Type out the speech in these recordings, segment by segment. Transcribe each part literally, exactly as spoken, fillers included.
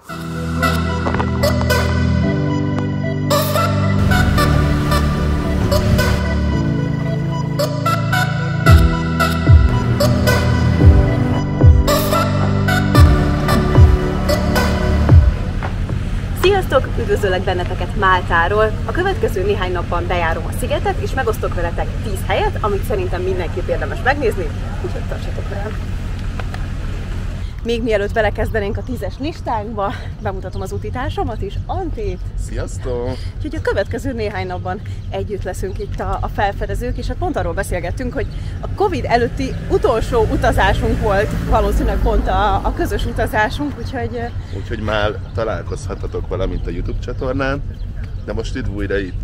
Sziasztok! Üdvözöllek benneteket Máltáról! A következő néhány napban bejárom a szigetet, és megosztok veletek tíz helyet, amit szerintem mindenképp érdemes megnézni, úgyhogy tartsatok velem! Még mielőtt belekezdenénk a tízes listánkba, bemutatom az útitársamat is, Antit! Sziasztok! Úgyhogy a következő néhány napban együtt leszünk itt a, a felfedezők, és hát pont arról beszélgettünk, hogy a Covid előtti utolsó utazásunk volt valószínűleg pont a, a közös utazásunk, úgyhogy... Úgyhogy már találkozhatatok valamint a YouTube csatornán, de most itt újra itt.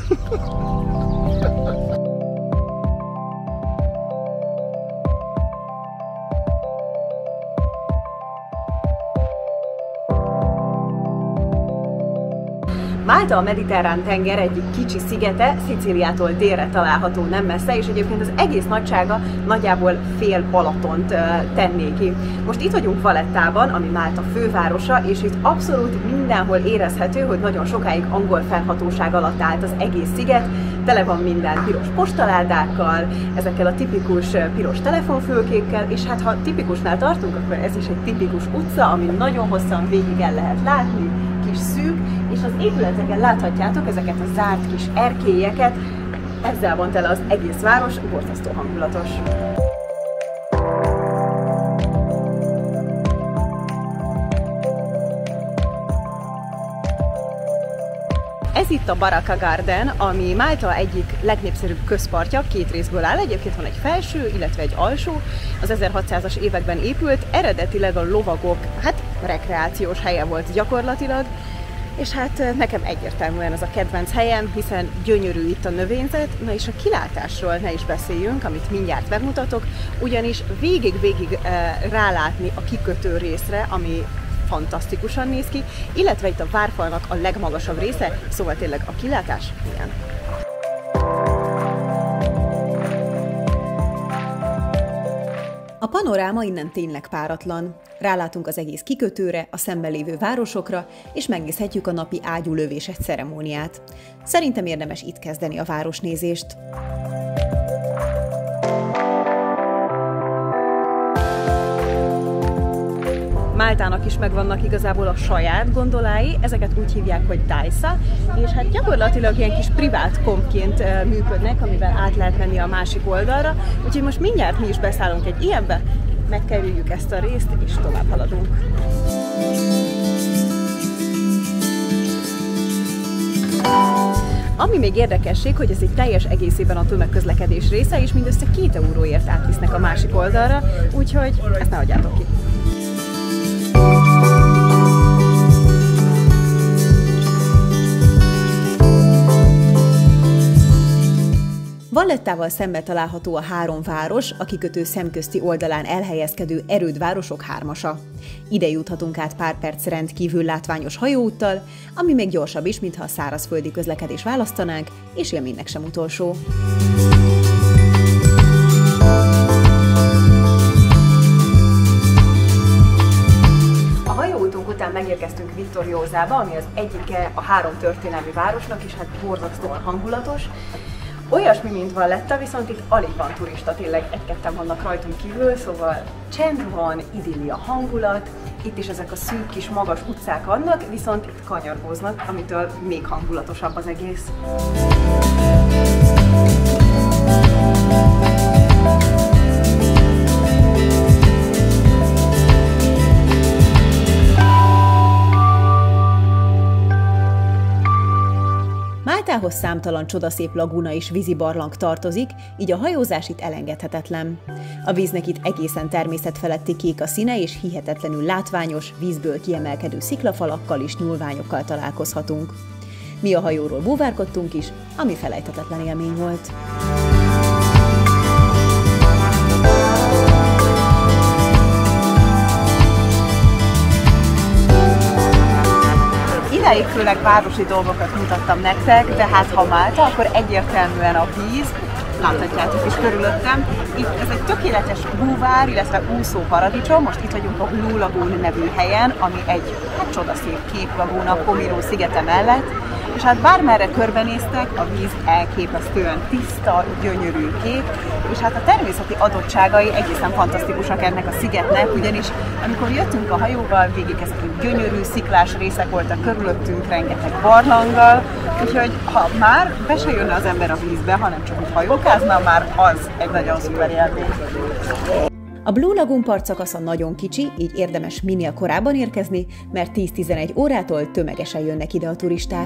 Málta a mediterrán tenger egyik kicsi szigete, Szicíliától délre található nem messze, és egyébként az egész nagysága nagyjából fél Balatont tenné ki. Most itt vagyunk Vallettában, ami Málta fővárosa, és itt abszolút mindenhol érezhető, hogy nagyon sokáig angol fennhatóság alatt állt az egész sziget. Tele van minden piros postaládákkal, ezekkel a tipikus piros telefonfülkékkel, és hát ha tipikusnál tartunk, akkor ez is egy tipikus utca, ami nagyon hosszan végig el lehet látni, kis szűk, és az épületeken láthatjátok ezeket a zárt kis erkélyeket, ezzel van tele az egész város, borzasztó hangulatos. Ez itt a Baraka Garden, ami Málta egyik legnépszerűbb közpartja, két részből áll, egyébként van egy felső, illetve egy alsó, az ezerhatszázas években épült, eredetileg a lovagok, hát rekreációs helye volt gyakorlatilag, és hát nekem egyértelműen ez a kedvenc helyem, hiszen gyönyörű itt a növényzet, na és a kilátásról ne is beszéljünk, amit mindjárt megmutatok, ugyanis végig-végig e, rálátni a kikötő részre, ami fantasztikusan néz ki, illetve itt a várfalnak a legmagasabb része, szóval tényleg a kilátás ilyen. A panoráma innen tényleg páratlan. Rálátunk az egész kikötőre, a szemben lévő városokra, és megnézhetjük a napi ágyúlövéses ceremóniát. Szerintem érdemes itt kezdeni a városnézést. Máltának is megvannak igazából a saját gondolái, ezeket úgy hívják, hogy Daisa, és hát gyakorlatilag ilyen kis privát kompként működnek, amivel át lehet menni a másik oldalra, úgyhogy most mindjárt mi is beszállunk egy ilyenbe, megkerüljük ezt a részt, és tovább haladunk. Ami még érdekesség, hogy ez egy teljes egészében a tömegközlekedés része, és mindössze két euróért átvisznek a másik oldalra, úgyhogy ezt ne hagyjátok ki. Vallettával szembe található a három város, a kikötő szemközti oldalán elhelyezkedő erődvárosok hármasa. Ide juthatunk át pár perc rendkívül látványos hajóúttal, ami még gyorsabb is, mintha a szárazföldi közlekedés választanánk, és élménynek sem utolsó. A hajóútunk után megérkeztünk Vittoriosába, ami az egyike a három történelmi városnak, és hát borzasztóan hangulatos. Olyasmi, mint Valletta, viszont itt alig van turista, tényleg egy-ketten vannak rajtunk kívül, szóval csend van, idillia hangulat, itt is ezek a szűk kis magas utcák vannak, viszont itt kanyargóznak, amitől még hangulatosabb az egész. Máltához számtalan csodaszép laguna és vízibarlang tartozik, így a hajózás itt elengedhetetlen. A víznek itt egészen természetfeletti kék a színe, és hihetetlenül látványos, vízből kiemelkedő sziklafalakkal és nyúlványokkal találkozhatunk. Mi a hajóról búvárkodtunk is, ami felejthetetlen élmény volt. Idáig főleg városi dolgokat mutattam nektek, de hát ha Málta, akkor egyértelműen a víz, láthatjátok is körülöttem. Itt ez egy tökéletes búvár, illetve úszó paradicsom. Most itt vagyunk a Blue Lagoon nevű helyen, ami egy hát csodaszép kék lagúna a Comino szigete mellett. És hát bármerre körbenéztek, a víz elképesztően tiszta, gyönyörű kék, és hát a természeti adottságai egészen fantasztikusak ennek a szigetnek, ugyanis amikor jöttünk a hajóval, végig ezek a gyönyörű sziklás részek voltak körülöttünk, rengeteg barlanggal, úgyhogy ha már be se jönne az ember a vízbe, hanem csak úgy hajókázna, már az egy nagyon szuper élmény. A Blue Lagoon partszakasza nagyon kicsi, így érdemes minél korábban érkezni, mert tíz-tizenegy órától tömegesen jönnek ide a turisták.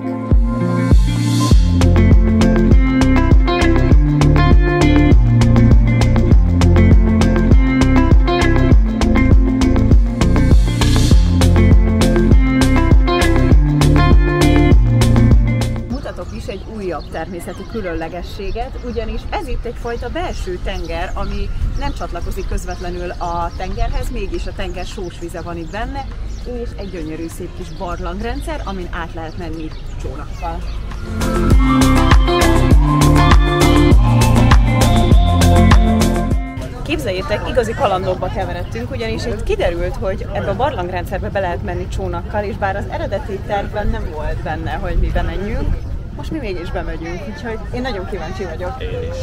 Egy újabb természeti különlegességet, ugyanis ez itt egyfajta belső tenger, ami nem csatlakozik közvetlenül a tengerhez, mégis a tenger sós vize van itt benne, és egy gyönyörű szép kis barlangrendszer, amin át lehet menni csónakkal. Képzeljétek, igazi kalandokba keveredtünk, ugyanis itt kiderült, hogy ebbe a barlangrendszerbe be lehet menni csónakkal, és bár az eredeti tervben nem volt benne, hogy mi bemenjünk, most mi mégis bemegyünk, úgyhogy én nagyon kíváncsi vagyok. Én is.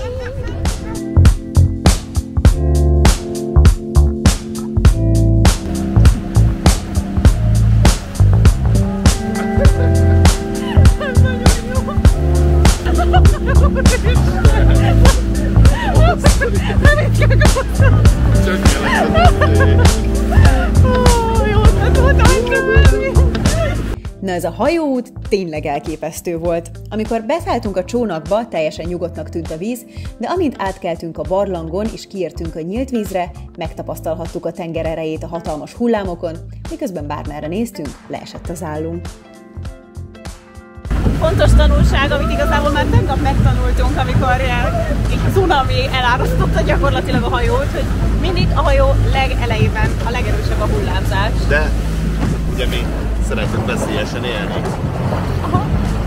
Na ez a hajóút tényleg elképesztő volt. Amikor beszálltunk a csónakba, teljesen nyugodtnak tűnt a víz, de amint átkeltünk a barlangon és kiértünk a nyílt vízre, megtapasztalhattuk a tenger erejét a hatalmas hullámokon, miközben bármerre néztünk, leesett az állunk. Fontos tanulság, amit igazából már tegnap megtanultunk, amikor egy cunami elárasztotta gyakorlatilag a hajót, hogy mindig a hajó legelejében a legerősebb a hullámzás. De ugye mi szeretünk veszélyesen élni. Aha.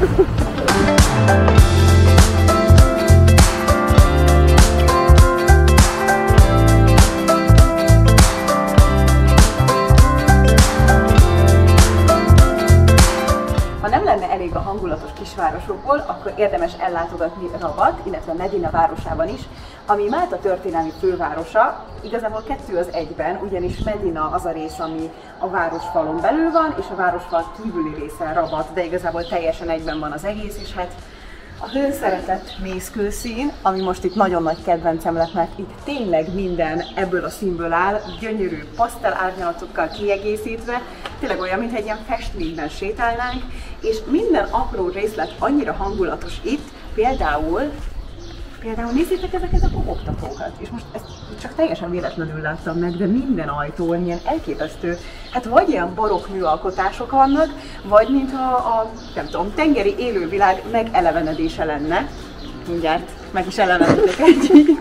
Ha nem lenne elég a hangulatos kisvárosokból, akkor érdemes ellátogatni Rabat, illetve Medina városában is, ami Málta történelmi fővárosa. Igazából kettő az egyben, ugyanis Medina az a rész, ami a városfalon belül van, és a városfal kívüli része Rabat, de igazából teljesen egyben van az egész, és hát a hőszeretett mészkőszín, ami most itt nagyon nagy kedvencem lett, mert itt tényleg minden ebből a színből áll, gyönyörű pasztel árnyalatokkal kiegészítve, tényleg olyan, mintha egy ilyen festményben sétálnánk, és minden apró részlet annyira hangulatos itt, például Például nézzétek ezeket a kopogtatókat, és most ezt csak teljesen véletlenül láttam meg, de minden ajtón ilyen elképesztő, hát vagy ilyen barokk műalkotások vannak, vagy mintha a, nem tudom, tengeri élővilág megelevenedése lenne. Mindjárt meg is elevenítek egyik.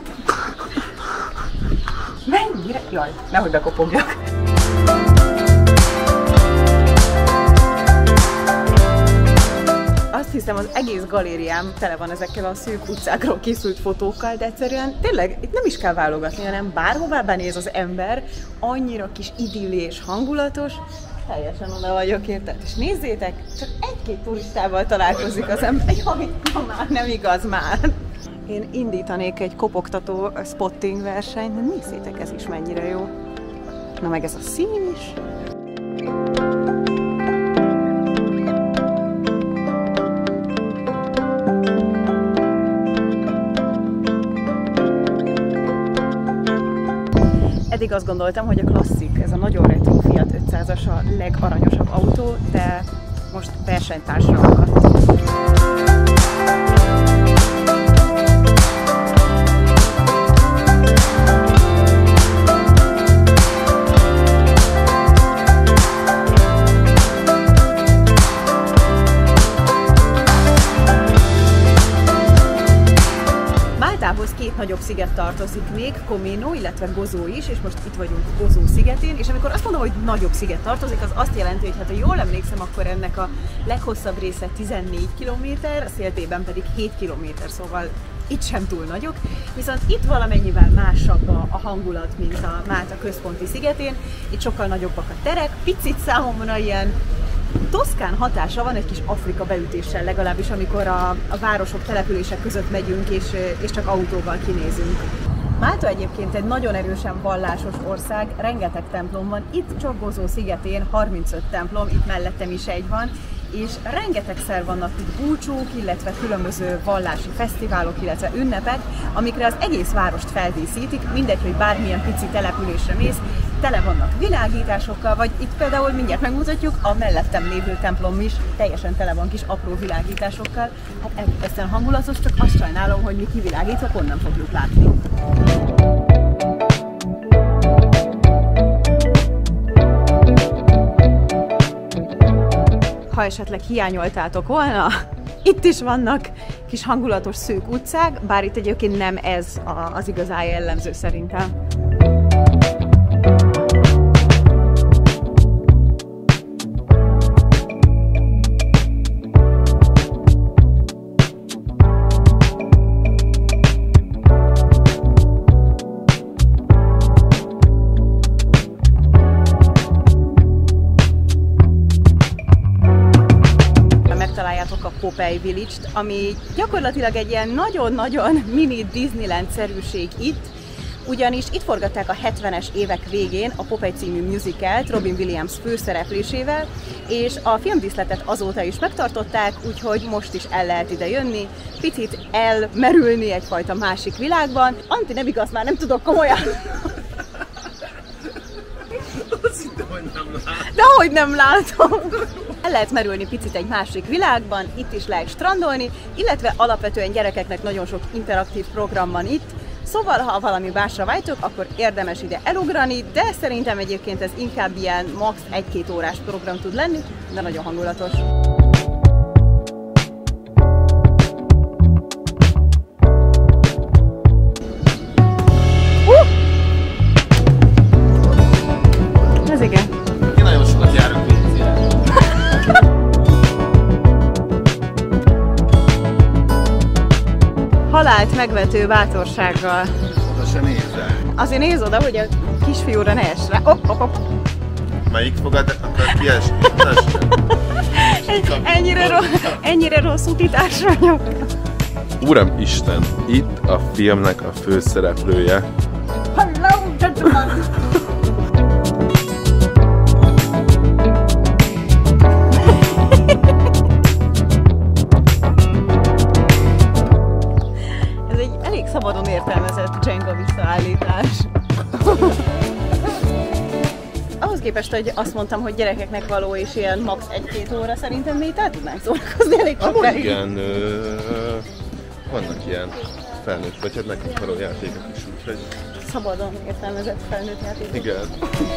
Mennyire? Jaj, nehogy bekopogjak. Azt hiszem, az egész galériám tele van ezekkel a szűk utcákról készült fotókkal, de egyszerűen tényleg itt nem is kell válogatni, hanem bárhová benéz az ember, annyira kis idilli és hangulatos, teljesen oda vagyok érted. És nézzétek, csak egy-két turistával találkozik az ember, jaj, na már nem igaz már. Én indítanék egy kopogtató spotting versenyt, de nézzétek, ez is mennyire jó. Na meg ez a szín is. Eddig azt gondoltam, hogy a klasszik, ez a nagyon retro Fiat ötszázas a legaranyosabb autó, de most versenytársra akadt. Máltához két nagyobb sziget tartozik még, Comino, illetve Gozo is, és most itt vagyunk Gozo szigetén, és amikor azt mondom, hogy nagyobb sziget tartozik, az azt jelenti, hogy hát ha jól emlékszem, akkor ennek a leghosszabb része tizennégy kilométer, a széltében pedig hét kilométer, szóval itt sem túl nagyok, viszont itt valamennyivel másabb a, a hangulat, mint a Málta központi szigetén. Itt sokkal nagyobbak a terek, picit számomra ilyen toszkán hatása van, egy kis Afrika beütéssel legalábbis, amikor a, a városok, települések között megyünk, és, és csak autóval kinézünk. Málta egyébként egy nagyon erősen vallásos ország, rengeteg templom van, itt Csogozó szigetén harmincöt templom, itt mellettem is egy van, és rengetegszer vannak itt búcsúk, illetve különböző vallási fesztiválok, illetve ünnepek, amikre az egész várost feldíszítik, mindegy, hogy bármilyen pici településre mész, tele vannak világításokkal, vagy itt például mindjárt megmutatjuk, a mellettem lévő templom is teljesen tele van kis apró világításokkal. Hát elképesztően hangulatos, csak azt sajnálom, hogy mi kivilágítva onnan fogjuk látni. Ha esetleg hiányoltátok volna, itt is vannak kis hangulatos szűk utcák, bár itt egyébként nem ez az igazán jellemző szerintem. A Popeye Village-t, ami gyakorlatilag egy ilyen nagyon-nagyon mini Disneyland-szerűség itt, ugyanis itt forgatták a hetvenes évek végén a Popeye című musicalt Robin Williams főszereplésével, és a filmdíszletet azóta is megtartották, úgyhogy most is el lehet ide jönni, picit elmerülni egyfajta másik világban. Anti, nem igaz, már nem tudok komolyan. Dehogy nem látom! El lehet merülni picit egy másik világban, itt is lehet strandolni, illetve alapvetően gyerekeknek nagyon sok interaktív program van itt, szóval ha valami másra vágytok, akkor érdemes ide elugrani, de szerintem egyébként ez inkább ilyen max. egy-két órás program tud lenni, de nagyon hangulatos. Uh! Ez igen. Én nagyon sokat járok Vízire. Halált megvető bátorsággal. Oda se nézzel. Azért nézz oda, hogy a kisfiúra ne ess rá. Hopp, hopp, hopp. Melyik fogad akar kiesni? ennyire, ro ennyire rossz utitás vagyok. Uram Isten, itt a filmnek a főszereplője. Hello, gentlemen! Ez egy elég szabadon értelmezett Jenga visszaállítás. Ahhoz képest, hogy azt mondtam, hogy gyerekeknek való és ilyen max. egy-két óra, szerintem mi itt el tudnánk szórakozni elég sokáig. Igen, ö, vannak ilyen felnőtt, vagy hát nekünk való játékok is, úgyhogy... Szabadon értelmezett felnőtt játékok. Igen.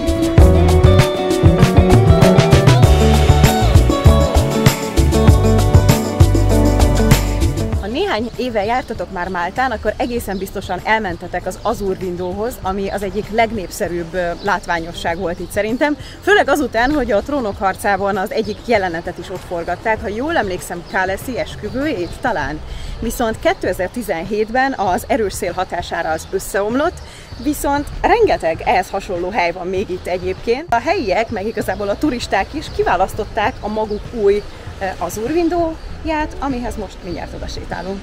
Néhány éve jártatok már Máltán, akkor egészen biztosan elmentetek az Azur Windowhoz, ami az egyik legnépszerűbb látványosság volt itt szerintem. Főleg azután, hogy a Trónok harcában az egyik jelenetet is ott forgatták, ha jól emlékszem, Khaleesi esküvőjét talán. Viszont kétezer-tizenhétben az erős szél hatására az összeomlott, viszont rengeteg ehhez hasonló hely van még itt egyébként. A helyiek, meg igazából a turisták is kiválasztották a maguk új Azur Window-ját, amihez most mindjárt oda sétálunk.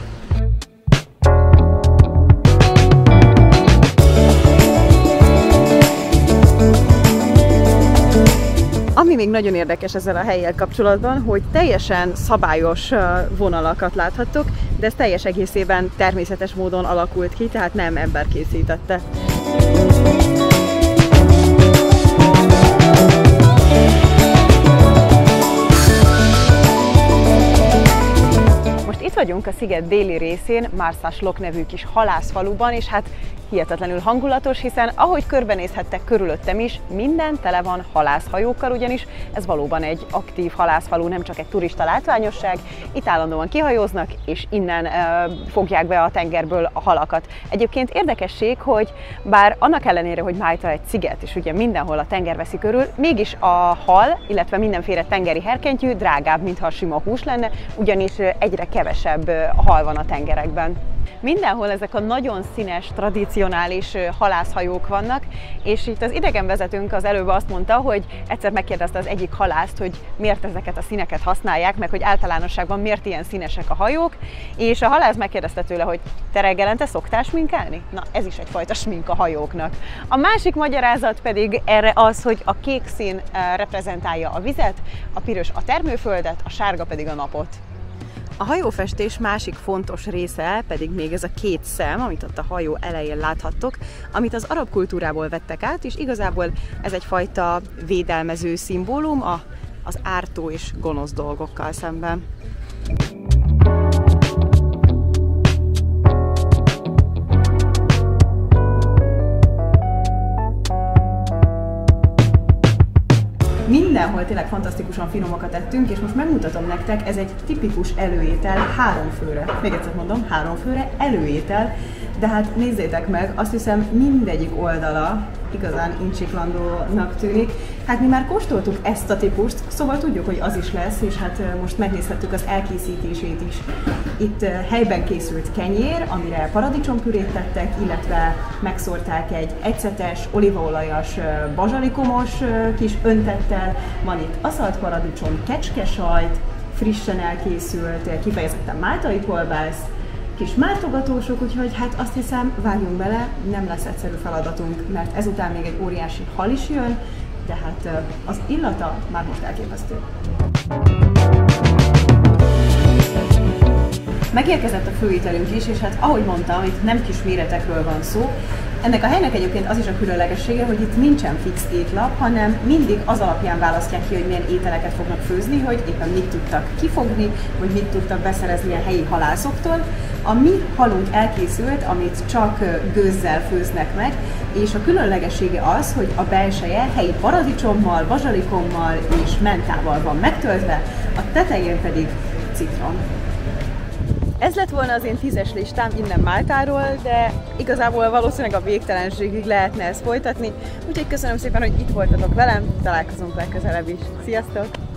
Ami még nagyon érdekes ezzel a hellyel kapcsolatban, hogy teljesen szabályos vonalakat láthattok, de ez teljes egészében természetes módon alakult ki, tehát nem ember készítette. Itt vagyunk a sziget déli részén, Marsaslok nevű kis halászfaluban, és hát hihetetlenül hangulatos, hiszen ahogy körbenézhettek körülöttem is, minden tele van halászhajókkal, ugyanis ez valóban egy aktív halászfalu, nem csak egy turista látványosság. Itt állandóan kihajóznak, és innen e, fogják be a tengerből a halakat. Egyébként érdekesség, hogy bár annak ellenére, hogy Málta egy sziget, és ugye mindenhol a tenger veszi körül, mégis a hal, illetve mindenféle tengeri herkentyű drágább, mintha a sima hús lenne, ugyanis egyre kevesebb hal van a tengerekben. Mindenhol ezek a nagyon színes, tradicionális halászhajók vannak, és itt az idegenvezetőnk az előbb azt mondta, hogy egyszer megkérdezte az egyik halászt, hogy miért ezeket a színeket használják, meg hogy általánosságban miért ilyen színesek a hajók, és a halász megkérdezte tőle, hogy te reggelente szoktál sminkálni? Na, ez is egyfajta smink a hajóknak. A másik magyarázat pedig erre az, hogy a kék szín reprezentálja a vizet, a piros a termőföldet, a sárga pedig a napot. A hajófestés másik fontos része pedig még ez a két szem, amit ott a hajó elején láthattok, amit az arab kultúrából vettek át, és igazából ez egyfajta védelmező szimbólum a, az ártó és gonosz dolgokkal szemben. Mindenhol tényleg fantasztikusan finomakat ettünk, és most megmutatom nektek, ez egy tipikus előétel három főre. Még egyszer mondom, három főre előétel, de hát nézzétek meg, azt hiszem mindegyik oldala igazán incsiklandónak tűnik. Hát mi már kóstoltuk ezt a típust, szóval tudjuk, hogy az is lesz, és hát most megnézhettük az elkészítését is. Itt helyben készült kenyér, amire paradicsompürét tettek, illetve megszórták egy egyszetes, olívaolajas, bazsalikomos kis öntettel. Van itt aszalt paradicsom, kecskesajt, frissen elkészült, kifejezetten máltai kolbász, kis mártogatósok, úgyhogy hát azt hiszem, vágjunk bele, nem lesz egyszerű feladatunk, mert ezután még egy óriási hal is jön, de hát az illata már most elképesztő. Megérkezett a főételünk is, és hát ahogy mondtam, itt nem kis méretekről van szó. Ennek a helynek egyébként az is a különlegessége, hogy itt nincsen fix étlap, hanem mindig az alapján választják ki, hogy milyen ételeket fognak főzni, hogy éppen mit tudtak kifogni, vagy mit tudtak beszerezni a helyi halászoktól. A mi halunk elkészült, amit csak gőzzel főznek meg, és a különlegessége az, hogy a belseje helyi paradicsommal, bazsalikommal és mentával van megtöltve, a tetején pedig citrom. Ez lett volna az én tízes listám innen Máltáról, de igazából valószínűleg a végtelenségig lehetne ezt folytatni, úgyhogy köszönöm szépen, hogy itt voltatok velem, találkozunk legközelebb is. Sziasztok!